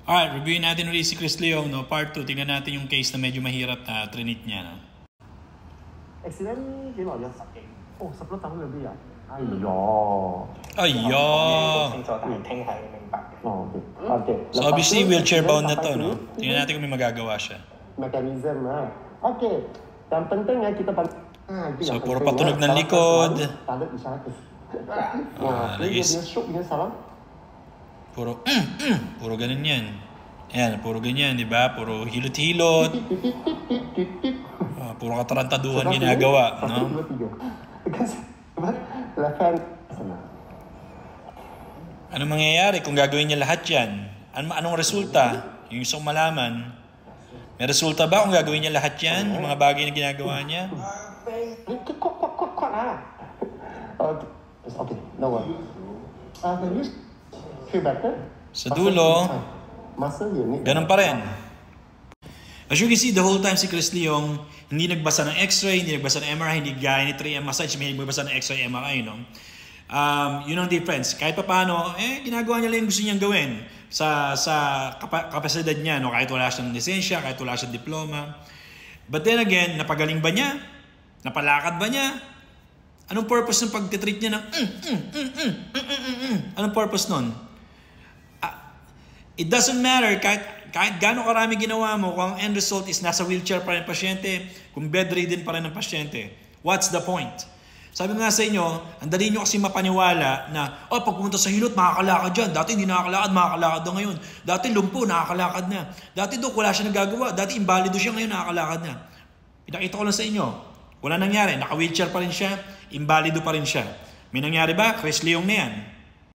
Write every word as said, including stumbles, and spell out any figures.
Alright, reviewin natin ulit si Chris Leong, no? Part two. Tingnan natin yung case na medyo mahirap na trinit niya, no? Accident 幾耐咗？十幾。哦，十粒等兩啲人。哎呀！ 哎呀！ 清楚，但係聽係明白嘅。 哦，okay. Okay. So obviously wheelchair bound na to, no? Tingnan natin kung may magagawa siya. Mechanism, ah. Okay. Yang penting ya kita So puro patunog ng likod. Tanda isyarat. Ah, lagi. Puro, mm, mm, puro ganun yan. Ayan, puro ganyan, di ba? Puro hilot-hilot. Ah, puro katarantaduhan ginagawa, no? Anong mangyayari kung gagawin niya lahat yan? An anong resulta? Yung gusto kong malaman. May resulta ba kung gagawin niya lahat yan? Yung mga bagay na ginagawa niya? Okay, no one. Sa dulo, ganun pa rin. As you can see, the whole time si Chris Leong, hindi nagbasa ng x-ray, hindi nagbasa ng M R I, hindi gaya ni three M massage, may nagbasa ng x-ray, M R I, no? Um, yun ang difference. Kahit pa paano, eh, ginagawa niya lang yung gusto niyang gawin sa, sa kap kapasidad niya, no? Kahit wala siyang lisensya, kahit wala siyang diploma. But then again, napagaling ba niya? Napalakad ba niya? Anong purpose ng pagtitreat niya ng mm, mm, mm, mm, mm, mm, mm, mm. Anong purpose nun? It doesn't matter kahit, kahit gaano karami ginawa mo kung ang end result is nasa wheelchair pa rin ang pasyente, kung bedridden pa rin ang pasyente. What's the point? Sabi nga sa inyo, ang dali nyo kasi mapaniwala na, oh, pag pumunta sa hilot, makakalakad dyan. Dati hindi nakakalakad, makakalakad na ngayon. Dati lumpo, nakakalakad na. Dati doon, wala siya nagagawa. Dati imbalido siya, ngayon nakakalakad na. Pinakita ko lang sa inyo, wala nangyari. Naka-wheelchair pa rin siya, imbalido pa rin siya. May nangyari ba? Chris Leong na yan.